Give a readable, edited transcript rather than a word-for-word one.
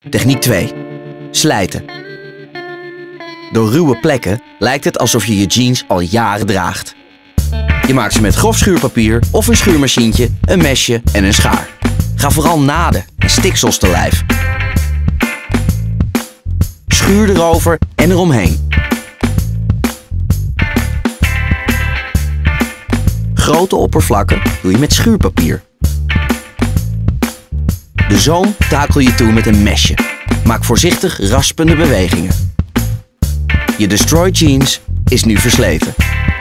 Techniek 2. Slijten. Door ruwe plekken lijkt het alsof je je jeans al jaren draagt. Je maakt ze met grof schuurpapier of een schuurmachientje, een mesje en een schaar. Ga vooral naden en stiksels te lijf. Schuur erover en eromheen. Grote oppervlakken doe je met schuurpapier. De zoom takel je toe met een mesje. Maak voorzichtig raspende bewegingen. Je destroyed jeans is nu versleten.